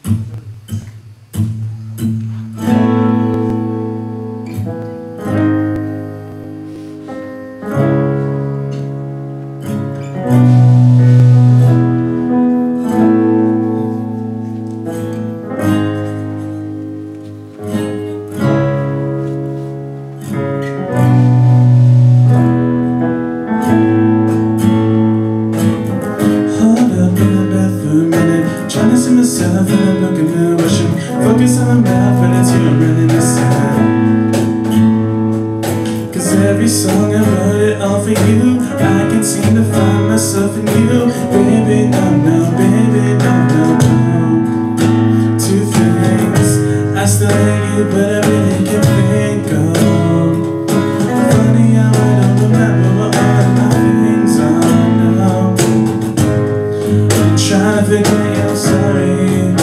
Focus on the math when it's you really missing. Cause every song I wrote it all for you. I can seem to find myself in you. Baby, no, no, baby, no, no, no. Two things, I still hate you, but I really can't think of. Funny how I don't remember what all of my things are now. I'm trying to figure it out, sorry.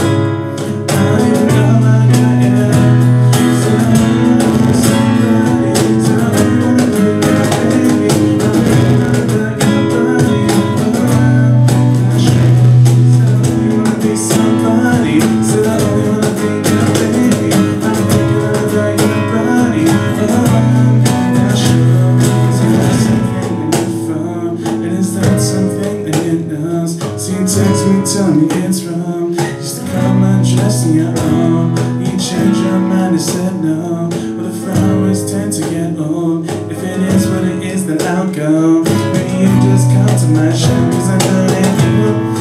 Text me, tell me it's wrong. Just to call my dress in your own. You change your mind and said no. Well, the flowers tend to get old. If it is what it is, then I'll go. Maybe you just come to my show, cause I know that you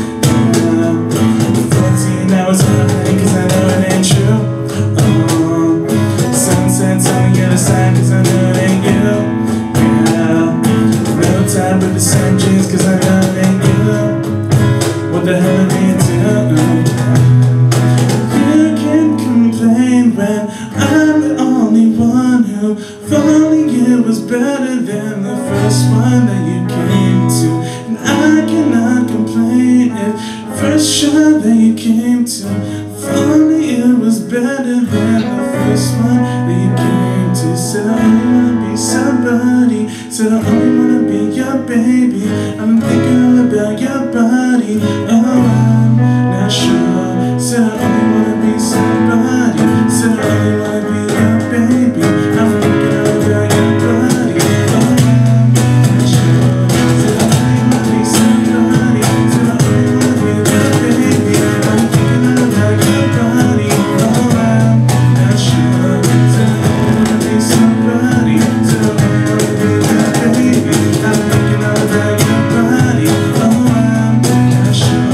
14 hours on a plane, cause I know it ain't true. Oh, sunsets on the other side, cause I know it ain't you. Yeah, no time with the same jeans, cause I know it ain't you. What the hell are you doing? You can complain when I'm the only one who following you was better than the first one that you came to. And I cannot complain if first shot that you came to, following it was better than the first one that you came to. Said I only wanna be somebody, said I only wanna be your baby. I'm thinking all about your body. Oh, I'm not sure. Said I only wanna be somebody, said I only wanna be your baby. I'm thinking all about your body. Oh, I'm not sure. Said I only wanna be somebody, said I only wanna be your baby. I'm thinking all about your body. Oh, I'm not sure. Said I only wanna be somebody, said I only wanna be your baby. I'm thinking all about your body. Oh, I'm not sure.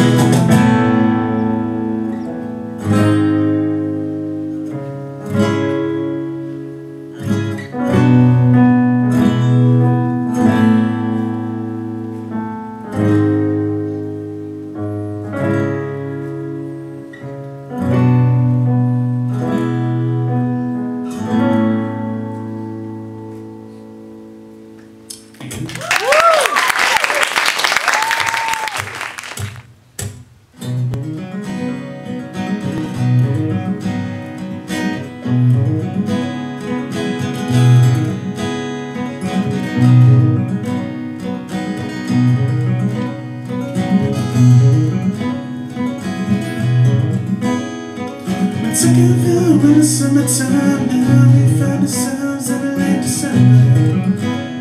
Took a view in the summertime, now we found ourselves in the late December.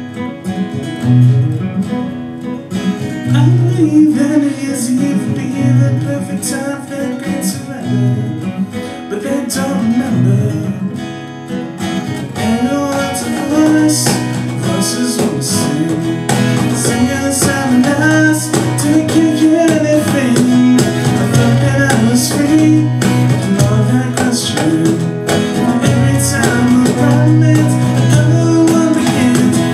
I believe that New Year's Eve would be the perfect time for that great surrender, but they don't remember. Everyone's a voice, voices won't sing. Singers having us, take you anything. I thought that I was free. That question every time a romance, another one begins.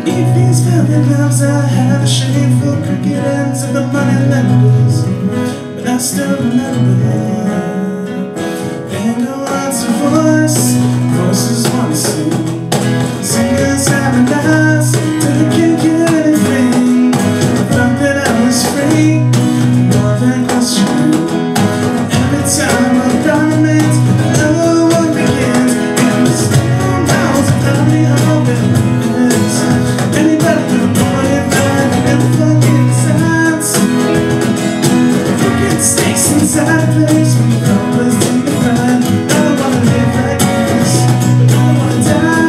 eat these velvet gloves. I have a shameful crooked ends of the money lenders, but I still remember. And no one's a voice, voices want to sing. Singers have an eyes till they can't get anything. I thought that I was free, more than questioning. Every time I promise, another one begins. And the storm howls about me, all that is. Anybody with a boy in mind and fucking signs. Crooked stakes inside a place when you thought was dignified. I don't wanna live like this, but I don't wanna die.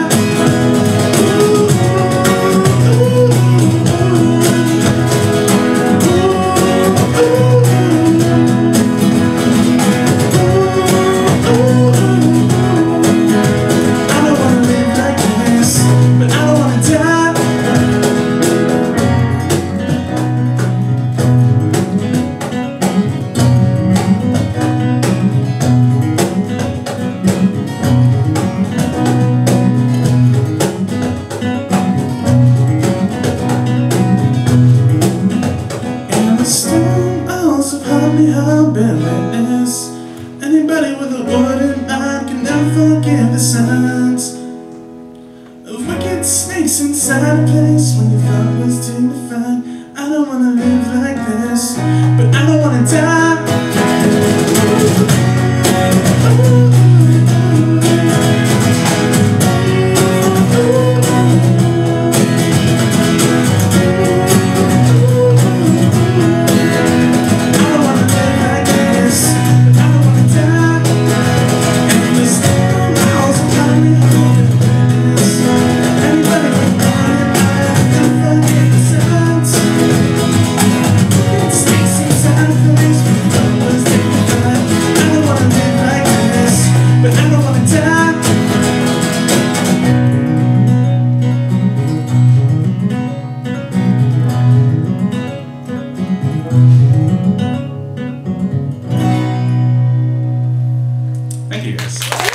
Anybody with a wooden mind can never forgive the signs of wicked snakes inside a place when you thought was dignified. I don't wanna live like this, but I don't wanna die. Thank you guys.